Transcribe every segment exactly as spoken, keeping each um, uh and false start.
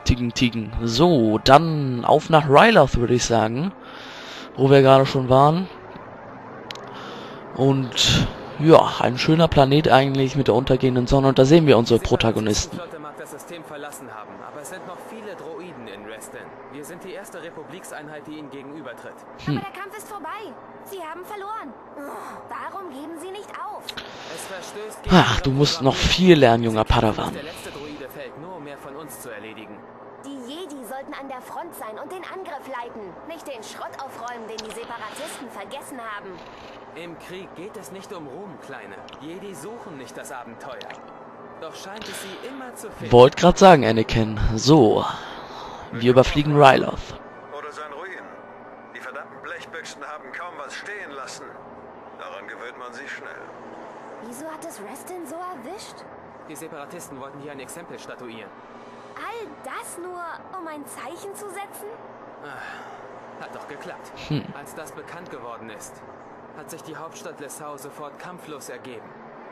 Tigen, Tigen. So, dann auf nach Ryloth, würde ich sagen. Wo wir gerade schon waren. Und ja, ein schöner Planet eigentlich mit der untergehenden Sonne. Und da sehen wir unsere Protagonisten. Die mag das System verlassen haben, aber es sind noch viele Droiden in Reston. Wir sind die erste Republikseinheit, die ihnen gegenübertritt. Hm. Aber der Kampf ist vorbei. Sie haben verloren. Warum geben Sie nicht auf? Es verstößt gegen Ach, du musst noch viel lernen, junger Padawan. Der letzte Droide fällt nur, um mehr von uns zu erledigen. Die Jedi sollten an der Front sein und den Angriff leiten, nicht den Schrott aufräumen, den die Separatisten vergessen haben. Im Krieg geht es nicht um Ruhm, Kleine. Jedi suchen nicht das Abenteuer. Doch scheint es sie immer zu finden. Wollt grad sagen, Anakin. So, wir überfliegen Ryloth. Oder sein Ruin. Die verdammten Blechbüchsen haben kaum was stehen lassen. Daran gewöhnt man sich schnell. Wieso hat es Reston so erwischt? Die Separatisten wollten hier ein Exempel statuieren. All das nur, um ein Zeichen zu setzen? Ah, hat doch geklappt. Hm. Als das bekannt geworden ist, hat sich die Hauptstadt Lessau sofort kampflos ergeben.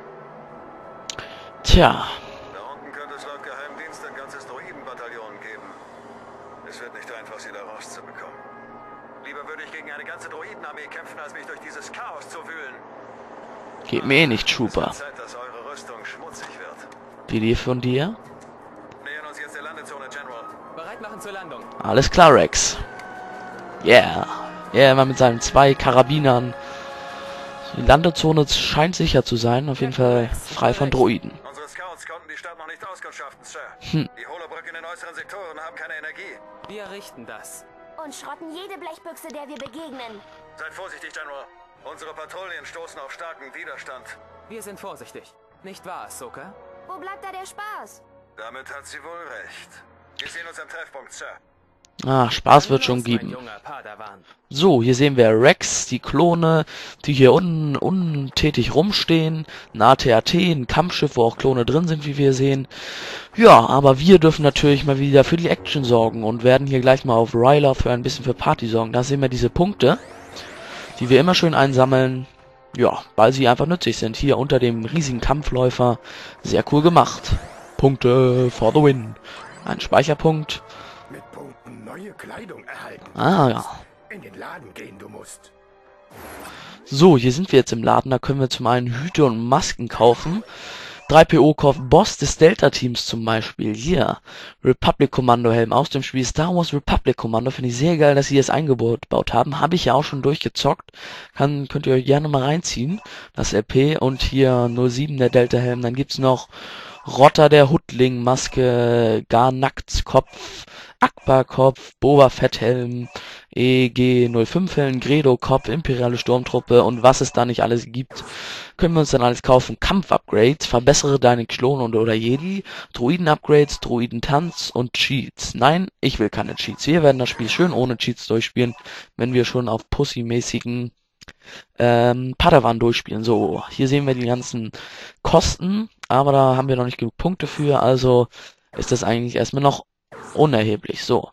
Tja. Da unten könnte es laut Geheimdienst ein ganzes Droidenbataillon geben. Es wird nicht einfach, sie da rauszubekommen. Lieber würde ich gegen eine ganze Droidenarmee kämpfen, als mich durch dieses Chaos zu wühlen. Geht mir eh nicht, Trooper. Es wird Zeit, dass eure Rüstung schmutzig wird. Die Idee von dir? Nähern uns jetzt der Landezone, General. Bereit machen zur Landung. Alles klar, Rex. Yeah. Yeah, immer mit seinen zwei Karabinern. Die Landezone scheint sicher zu sein. Auf jeden Fall frei von Droiden. Unsere Scouts konnten die Stadt noch nicht auskundschaften, Sir. Hm. Die Holobrücken in den äußeren Sektoren haben keine Energie. Wir richten das. Und schrotten jede Blechbüchse, der wir begegnen. Seid vorsichtig, General. Unsere Patrouillen stoßen auf starken Widerstand. Wir sind vorsichtig. Nicht wahr, Ahsoka? Wo bleibt da der Spaß? Damit hat sie wohl recht. Wir sehen uns am Treffpunkt, Sir. Ah, Spaß wird schon Los, geben. mein junger Padawan. So, hier sehen wir Rex, die Klone, die hier unten untätig rumstehen. Ein A T A T, ein Kampfschiff, wo auch Klone drin sind, wie wir sehen. Ja, aber wir dürfen natürlich mal wieder für die Action sorgen und werden hier gleich mal auf Ryloth für ein bisschen für Party sorgen. Da sehen wir diese Punkte, die wir immer schön einsammeln. Ja, weil sie einfach nützlich sind. Hier unter dem riesigen Kampfläufer. Sehr cool gemacht. Punkte for the win. Ein Speicherpunkt. Mit Punkten neue Kleidung erhalten. Ah, ja. In den Laden gehen du musst. So, hier sind wir jetzt im Laden. Da können wir zum einen Hüte und Masken kaufen. drei P O kauft Boss des Delta-Teams zum Beispiel. Hier, Republic Commando Helm aus dem Spiel Star Wars Republic Commando. Finde ich sehr geil, dass sie das eingebaut haben. Habe ich ja auch schon durchgezockt. Kann, könnt ihr euch gerne mal reinziehen. Das L P und hier null sieben der Delta Helm. Dann gibt's noch Rotter der Hutling Maske, Garnacks Kopf, Akbar Kopf, Boba Fett Helm, E G null fünf Helm, Gredo Kopf, Imperiale Sturmtruppe und was es da nicht alles gibt, können wir uns dann alles kaufen. Kampf-Upgrades, verbessere deine Klone und oder Jedi, Druiden-Upgrades, Druiden-Tanz und Cheats. Nein, ich will keine Cheats. Wir werden das Spiel schön ohne Cheats durchspielen, wenn wir schon auf Pussy-mäßigen ähm, Padawan durchspielen. So, hier sehen wir die ganzen Kosten, aber da haben wir noch nicht genug Punkte für, also ist das eigentlich erstmal noch unerheblich. So.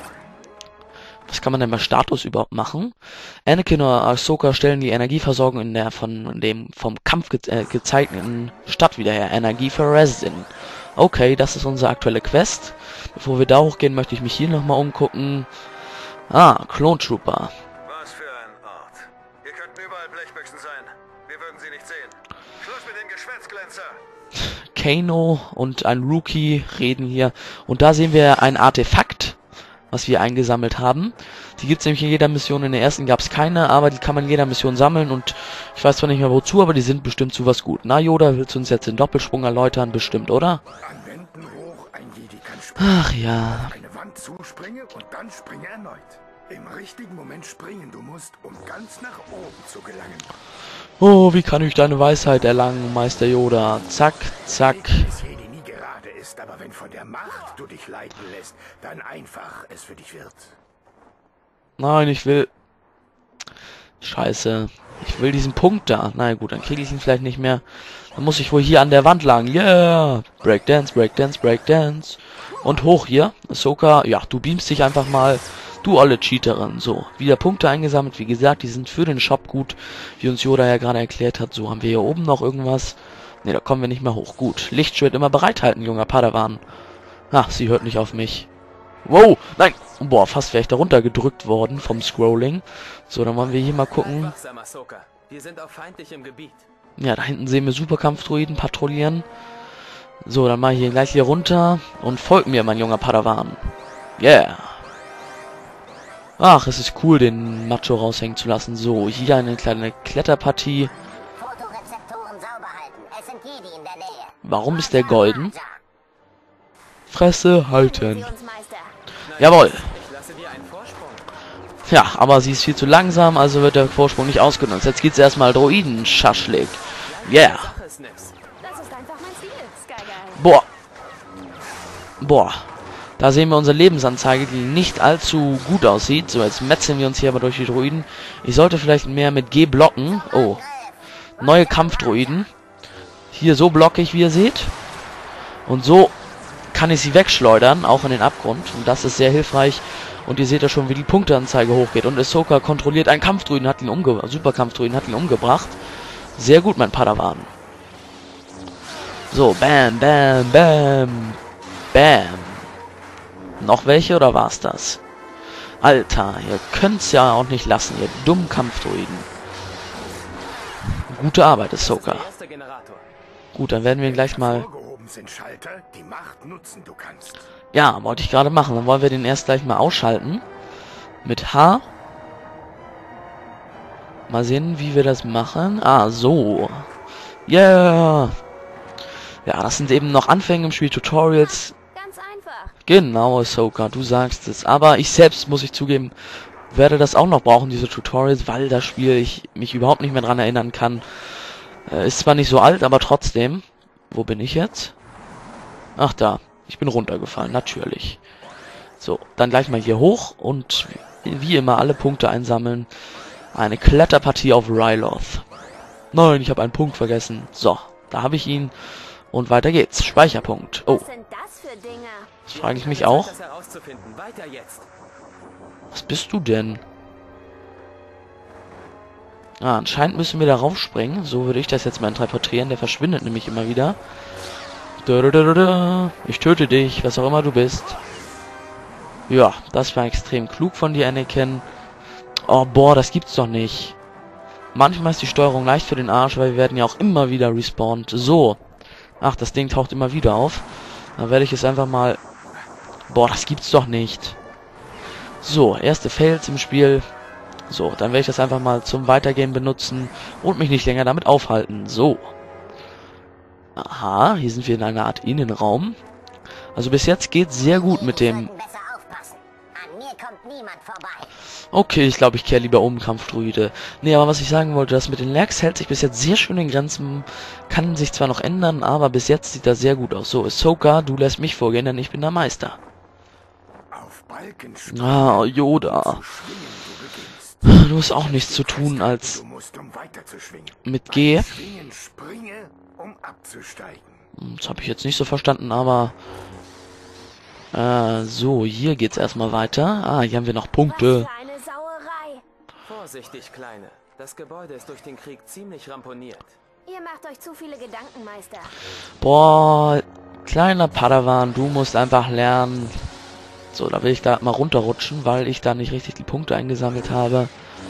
Was kann man denn bei Status überhaupt machen? Anakin oder Ahsoka stellen die Energieversorgung in der von dem vom Kampf ge äh, gezeichneten Stadt wieder her. Energie für Resin. Okay, das ist unsere aktuelle Quest. Bevor wir da hochgehen, möchte ich mich hier nochmal umgucken. Ah, Clone Trooper. Was für ein Ort. Hier könnten überall Blechbüchsen sein. Wir würden sie nicht sehen. Schluss mit dem Geschwätz, Glänzer. Kano und ein Rookie reden hier. Und da sehen wir ein Artefakt, was wir eingesammelt haben. Die gibt es nämlich in jeder Mission. In der ersten gab es keine, aber die kann man in jeder Mission sammeln. Und ich weiß zwar nicht mehr wozu, aber die sind bestimmt zu was gut. Na, Yoda, willst du uns jetzt den Doppelsprung erläutern? Bestimmt, oder? An Wänden hoch, ein Jedi kann springen. Ach ja. Eine Wand zuspringe und dann springe erneut. Im richtigen Moment springen du musst, um ganz nach oben zu gelangen. Oh, wie kann ich deine Weisheit erlangen, Meister Yoda? Zack, zack. Dass Jedi nie gerade ist, aber wenn von der Macht du dich leiten lässt, dann einfach es für dich wird. Nein, ich will... Scheiße. Ich will diesen Punkt da. Na gut, dann kriege ich ihn vielleicht nicht mehr. Dann muss ich wohl hier an der Wand lang. Yeah! Breakdance, Breakdance, Breakdance. Und hoch hier. Ahsoka, ja, du beamst dich einfach mal. Du olle Cheaterin. So, wieder Punkte eingesammelt. Wie gesagt, die sind für den Shop gut, wie uns Yoda ja gerade erklärt hat. So, haben wir hier oben noch irgendwas? Ne, da kommen wir nicht mehr hoch. Gut, Lichtschwert immer bereithalten, junger Padawan. Ach, sie hört nicht auf mich. Wow, nein. Boah, fast wäre ich da runtergedrückt worden vom Scrolling. So, dann wollen wir hier mal gucken. Wachsam, Ahsoka. Wir sind auf feindlichem Gebiet. Ja, da hinten sehen wir Superkampfdroiden patrouillieren. So, dann mal hier gleich hier runter und folgt mir, mein junger Padawan. Yeah. Ach, es ist cool, den Macho raushängen zu lassen. So, hier eine kleine Kletterpartie. Fotorezeptoren sauber halten. Es sind Jedi in der Nähe. Warum ist der golden? Fresse halten. Sie uns, Meister. Jawohl. Ich lasse dir einen Vorsprung. Ja, aber sie ist viel zu langsam, also wird der Vorsprung nicht ausgenutzt. Jetzt geht's erstmal Droiden-Schaschlik. Yeah. Sache ist nix. Das ist einfach mein Ziel, Skyguy. Boah. Boah. Da sehen wir unsere Lebensanzeige, die nicht allzu gut aussieht. So, jetzt metzeln wir uns hier aber durch die Droiden. Ich sollte vielleicht mehr mit G blocken. Oh. Neue Kampfdroiden. Hier so blocke ich, wie ihr seht. Und so kann ich sie wegschleudern, auch in den Abgrund. Und das ist sehr hilfreich. Und ihr seht ja schon, wie die Punkteanzeige hochgeht. Und Ahsoka kontrolliert einen Kampfdroiden, hat ihn umgebracht. Superkampfdroiden hat ihn umgebracht. Sehr gut, mein Padawan. So, bam, bam, bam. Bam. Noch welche oder war's das? Alter, ihr könnt's ja auch nicht lassen, ihr dummen Kampfdroiden. Gute Arbeit, Ahsoka. Der erste Generator. Gut, dann werden wir gleich mal... Vorgehoben sind Schalter, die Macht nutzen du kannst. Ja, wollte ich gerade machen. Dann wollen wir den erst gleich mal ausschalten. Mit H. Mal sehen, wie wir das machen. Ah, so. Yeah. Ja, das sind eben noch Anfänge im Spiel, Tutorials. Ganz einfach. Genau, Ahsoka, du sagst es. Aber ich selbst, muss ich zugeben, werde das auch noch brauchen, diese Tutorials, weil das Spiel ich mich überhaupt nicht mehr dran erinnern kann. Äh, ist zwar nicht so alt, aber trotzdem. Wo bin ich jetzt? Ach, da. Ich bin runtergefallen, natürlich. So, dann gleich mal hier hoch und wie immer alle Punkte einsammeln. Eine Kletterpartie auf Ryloth. Nein, ich habe einen Punkt vergessen. So, da habe ich ihn. Und weiter geht's. Speicherpunkt. Oh, Was sind das für Dinge? das frage ich mich auch. Das herauszufinden. Weiter jetzt. Was bist du denn? Ah, anscheinend müssen wir da raufspringen. So würde ich das jetzt mal interpretieren. Der verschwindet nämlich immer wieder. Ich töte dich, was auch immer du bist. Ja, das war extrem klug von dir, Anakin. Oh, boah, das gibt's doch nicht. Manchmal ist die Steuerung leicht für den Arsch, weil wir werden ja auch immer wieder respawned. So. Ach, das Ding taucht immer wieder auf. Dann werde ich es einfach mal... Boah, das gibt's doch nicht. So, erste Fails im Spiel. So, dann werde ich das einfach mal zum Weitergehen benutzen und mich nicht länger damit aufhalten. So. Aha, hier sind wir in einer Art Innenraum. Also bis jetzt geht's sehr gut mit dem... Besser aufpassen. An mir kommt niemand vorbei. Okay, ich glaube, ich kehre lieber um, Kampfdruide. Nee, aber was ich sagen wollte, das mit den Lags hält sich bis jetzt sehr schön in Grenzen. Kann sich zwar noch ändern, aber bis jetzt sieht das sehr gut aus. So, Ahsoka, du lässt mich vorgehen, denn ich bin der Meister. Auf Balken springen, Ah, Yoda. zu schwingen, du beginnst. Du hast auch nichts zu tun, als Du musst, um weiter zu schwingen. mit G. Beim Schwingen springe, um abzusteigen. Das habe ich jetzt nicht so verstanden, aber... Äh, so, hier geht's erstmal weiter. Ah, hier haben wir noch Was Punkte. für eine Sauerei. Vorsichtig, Kleine. Das Gebäude ist durch den Krieg ziemlich ramponiert. Ihr macht euch zu viele Gedanken, Meister. Boah, kleiner Padawan, du musst einfach lernen. So, da will ich da mal runterrutschen, weil ich da nicht richtig die Punkte eingesammelt habe.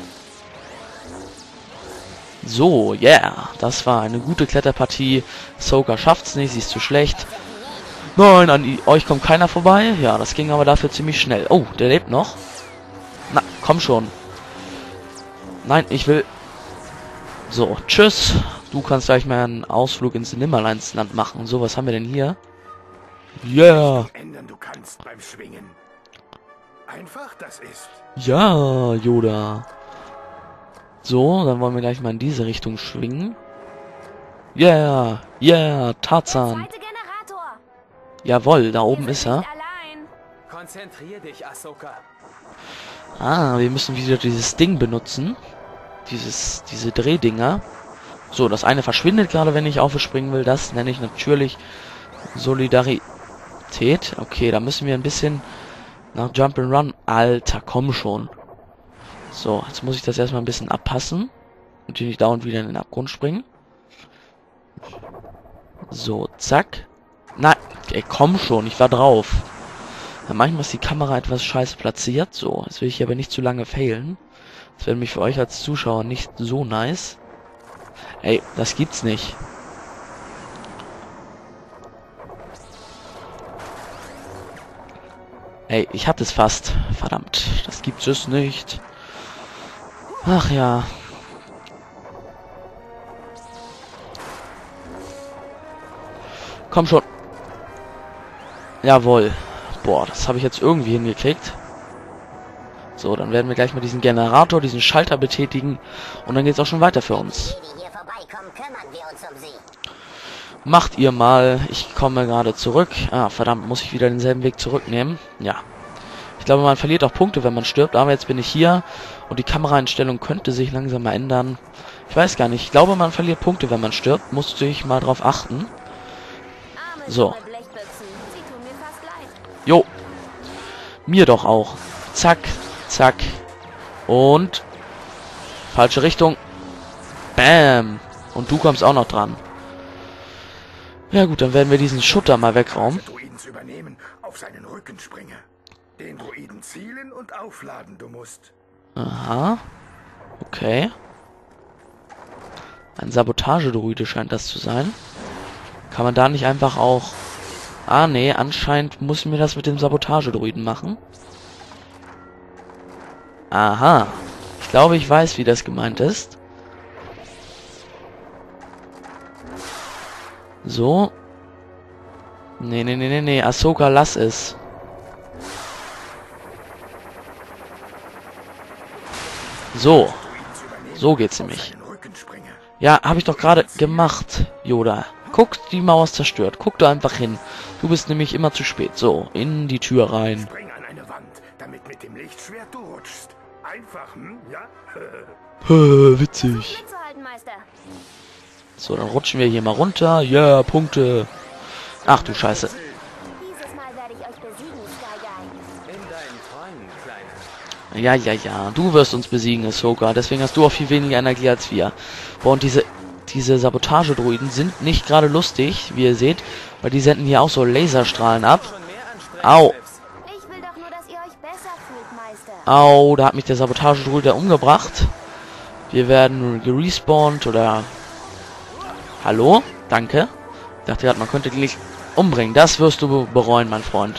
So, yeah, das war eine gute Kletterpartie. Ahsoka schafft's nicht, sie ist zu schlecht. Nein, an i- euch kommt keiner vorbei. Ja, das ging aber dafür ziemlich schnell. Oh, der lebt noch. Na, komm schon. Nein, ich will... So, tschüss. Du kannst gleich mal einen Ausflug ins Nimmerleinsland machen. So, was haben wir denn hier? Yeah. Ändern du kannst beim Schwingen. Einfach das ist. Ja, Yoda. So, dann wollen wir gleich mal in diese Richtung schwingen. Yeah, yeah, Tarzan. Zweite Generator. Jawohl, da oben Wir ist sind er. nicht allein. Konzentrier dich, Ahsoka. Ah, wir müssen wieder dieses Ding benutzen. Dieses, diese Drehdinger. So, das eine verschwindet gerade, wenn ich aufspringen will. Das nenne ich natürlich Solidarität. Okay, da müssen wir ein bisschen nach Jump'n'Run. Alter, komm schon. So, jetzt muss ich das erstmal ein bisschen abpassen. Und hier nicht dauernd wieder in den Abgrund springen. So, zack. Nein, ey, komm schon, ich war drauf. Ja, manchmal ist die Kamera etwas scheiße platziert, so. Jetzt will ich aber nicht zu lange failen. Das wäre nämlich für euch als Zuschauer nicht so nice. Ey, das gibt's nicht. Ey, ich hatte es fast. Verdammt, das gibt es nicht. Ach ja. Komm schon. Jawohl. Boah, das habe ich jetzt irgendwie hingekriegt. So, dann werden wir gleich mal diesen Generator, diesen Schalter betätigen. Und dann geht's auch schon weiter für uns. Macht ihr mal. Ich komme gerade zurück. Ah, verdammt, muss ich wieder denselben Weg zurücknehmen. Ja. Ich glaube, man verliert auch Punkte, wenn man stirbt. Aber jetzt bin ich hier. Und die Kameraeinstellung könnte sich langsam mal ändern. Ich weiß gar nicht. Ich glaube, man verliert Punkte, wenn man stirbt. Musste ich mal drauf achten. So. Jo. Mir doch auch. Zack. Zack. Und. Falsche Richtung. Bam. Und du kommst auch noch dran. Ja gut, dann werden wir diesen Schutter mal wegraumen. Druiden zu übernehmen, auf seinen Rücken springe. Den Druiden zielen und aufladen, du musst. Aha. Okay. Ein Sabotagedruide scheint das zu sein. Kann man da nicht einfach auch... Ah, nee, anscheinend muss ich mir das mit dem Sabotagedruiden machen. Aha. Ich glaube, ich weiß, wie das gemeint ist. So. Nee, nee, nee, nee, nee. Ahsoka, lass es. So. So geht's nämlich. Ja, habe ich doch gerade gemacht, Yoda. Guck, die Mauer ist zerstört. Guck da einfach hin. Du bist nämlich immer zu spät. So, in die Tür rein. Spring an eine Wand, damit mit dem Lichtschwert du rutschst. Einfach, hm? Ja? Hä, witzig. Mitzuhalten, Meister. So, dann rutschen wir hier mal runter. Ja, yeah, Punkte. Ach du Scheiße. Dieses Mal werde ich euch besiegen, Sky-Guy. In deinen Träumen, Kleiner. Ja, ja, ja. Du wirst uns besiegen, Ahsoka. Deswegen hast du auch viel weniger Energie als wir. Boah, und diese, diese Sabotagedruiden sind nicht gerade lustig, wie ihr seht. Weil die senden hier auch so Laserstrahlen ab. Schon mehr anstrengend, Au. Snips. Ich will doch nur, dass ihr euch besser fühlt, Meister. Au, da hat mich der Sabotagedruide umgebracht. Wir werden gerespawnt oder... Hallo? Danke. Ich dachte gerade, man könnte die nicht umbringen. Das wirst du bereuen, mein Freund.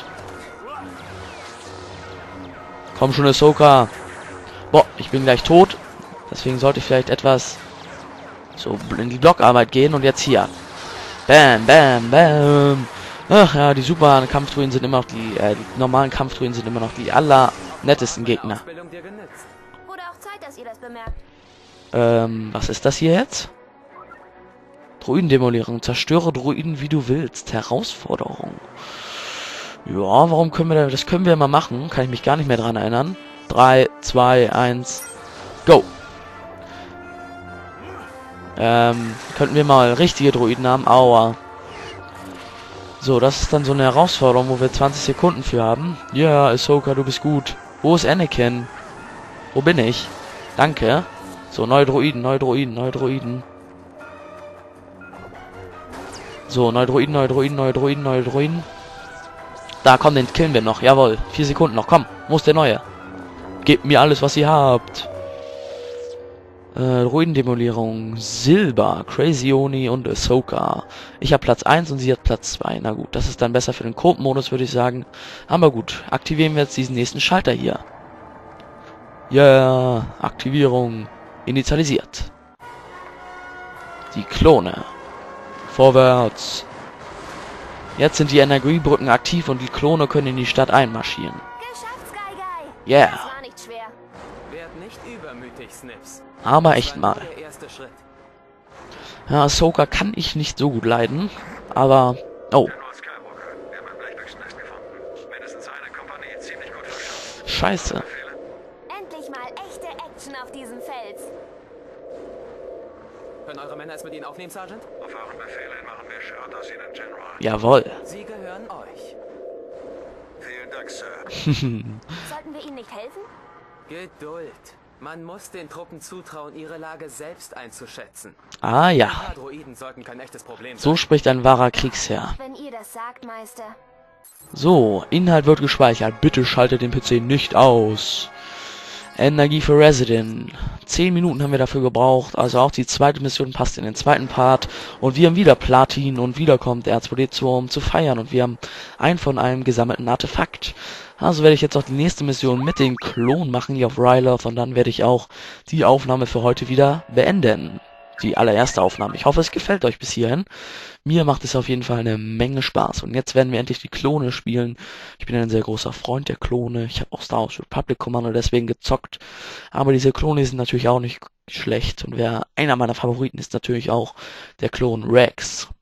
Komm schon, Ahsoka. Boah, ich bin gleich tot. Deswegen sollte ich vielleicht etwas so in die Blockarbeit gehen. Und jetzt hier. Bam, bam, bam. Ach ja, die super Kampfdruiden sind immer noch die, äh, die normalen Kampfdruiden sind immer noch die allernettesten Gegner. Ausbildung dir genützt. Wurde auch Zeit, dass ihr das bemerkt. Ähm, was ist das hier jetzt? Druidendemolierung. Zerstöre Druiden, wie du willst. Herausforderung. Ja, warum können wir das? Das können wir mal machen. Kann ich mich gar nicht mehr dran erinnern. drei, zwei, eins, go. Ähm, könnten wir mal richtige Druiden haben. Aua. So, das ist dann so eine Herausforderung, wo wir zwanzig Sekunden für haben. Ja, Ahsoka, du bist gut. Wo ist Anakin? Wo bin ich? Danke. So, neue Druiden, neue Druiden, neue Druiden. So, neue Druiden, neue Druiden, neue Druiden, neue Druiden. Da, komm, den killen wir noch. Jawohl. Vier Sekunden noch. Komm, wo ist der neue? Gebt mir alles, was ihr habt. Äh, Druidendemolierung. Silber, Crazy Oni und Ahsoka. Ich habe Platz eins und sie hat Platz zwei. Na gut, das ist dann besser für den Coop-Modus, würde ich sagen. Aber gut, aktivieren wir jetzt diesen nächsten Schalter hier. Ja, yeah, Aktivierung initialisiert. Die Klone. Vorwärts. Jetzt sind die Energiebrücken aktiv und die Klone können in die Stadt einmarschieren. Geschafft, Sky-Guy. Yeah. Das war nicht schwer. Werd nicht übermütig, Snips. Aber echt Das war mal. nur der erste Schritt. Ja, Ahsoka kann ich nicht so gut leiden. Aber... Oh, General Skywalker, wir haben ein Blechbüchsennest gefunden. Mindestens eine Kompanie, ziemlich gut verschafft. scheiße. Befehle? Endlich mal echte Action auf diesem Fels. Können eure Männer es mit ihnen aufnehmen, Sergeant? Auf euren Befehl hin machen wir Schirrt aus Ihnen, General. Jawohl. Sie gehören euch. Vielen Dank, Sir. Sollten wir ihnen nicht helfen? Geduld. Man muss den Truppen zutrauen, ihre Lage selbst einzuschätzen. Ah Ein ja, paar Droiden sollten kein echtes Problem sein. so spricht ein wahrer Kriegsherr. Wenn ihr das sagt, Meister. So, Inhalt wird gespeichert. Bitte schaltet den P C nicht aus. Energie für Resident. Zehn Minuten haben wir dafür gebraucht. Also auch die zweite Mission passt in den zweiten Part. Und wir haben wieder Platin und wieder kommt R zwei D zwei, um zu feiern. Und wir haben ein von einem gesammelten Artefakt. Also werde ich jetzt auch die nächste Mission mit den Klonen machen, hier auf Ryloth. Und dann werde ich auch die Aufnahme für heute wieder beenden. Die allererste Aufnahme. Ich hoffe, es gefällt euch bis hierhin. Mir macht es auf jeden Fall eine Menge Spaß. Und jetzt werden wir endlich die Klone spielen. Ich bin ein sehr großer Freund der Klone. Ich habe auch Star Wars Republic Commando deswegen gezockt. Aber diese Klone sind natürlich auch nicht schlecht. Und wer einer meiner Favoriten ist natürlich auch der Klon Rex.